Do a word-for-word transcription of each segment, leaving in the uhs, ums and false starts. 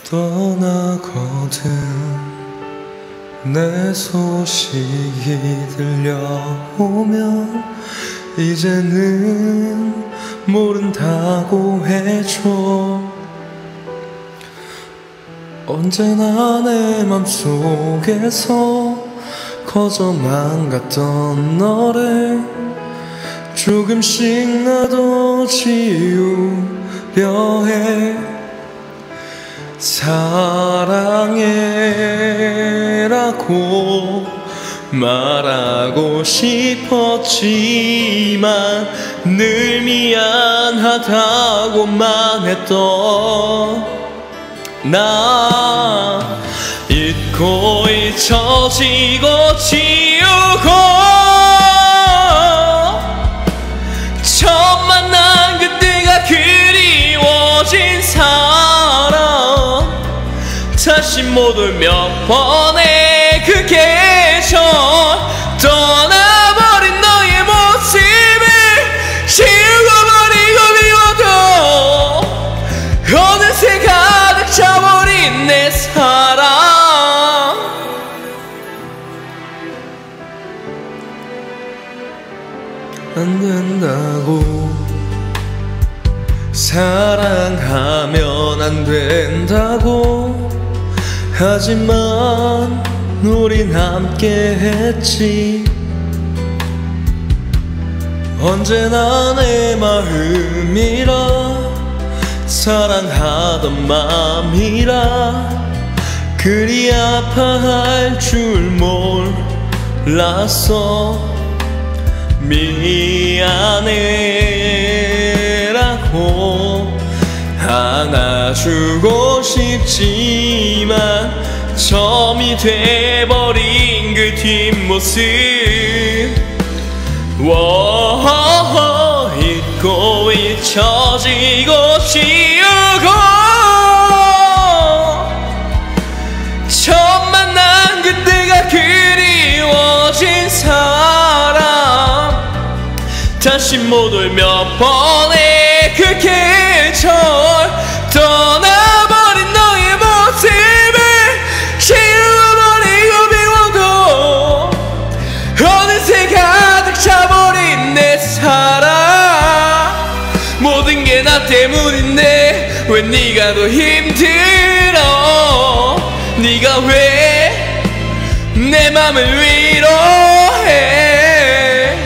떠나거든 내 소식이 들려오면 이제는 모른다고 해줘. 언제나 내 맘속에서 커져만 갔던 너를 조금씩 나도 지우려 해. 사랑해라고 말하고 싶었지만 늘 미안하다고만 했던 나 잊고 잊혀지고 지우고 처음 만난 그때가 그리워진 사람 다시 못 올 몇 번의 그 계절 떠나버린 너의 모습을 지우고 버리고 미워도 어느새 가득 차버린 내 사랑. 안 된다고 사랑하면 안 된다고 하지만 우린 함께 했지. 언제나 내 마음이라 사랑하던 마음이라 그리 아파할 줄 몰랐어. 미안해라고 안아주고 싶지만 점이 돼버린 그 뒷모습 워허허 잊고 잊혀지고 지우고 처음 만난 그때가 그리워진 사람 다시 못 올 몇 번의 그 계절 떠나버린 너의 모습을 지워버리고 미워도 어느새 가득 차버린 내 사랑. 모든 게 나 때문인데 왜 네가 더 힘들어. 네가 왜 내 맘을 위로해.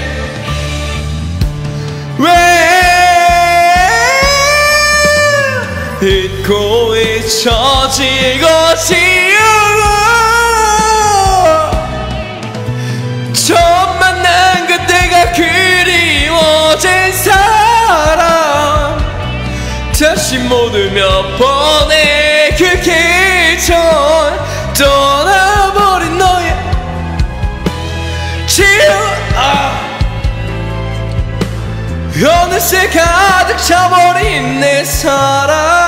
왜 잊고 잊혀지고 지우고 처음 만난 그때가 그리워진 사람 다시 못 올 몇 번의 그 계절 떠나버린 너의 지우 아. 어느새 가득 차버린 내 사랑.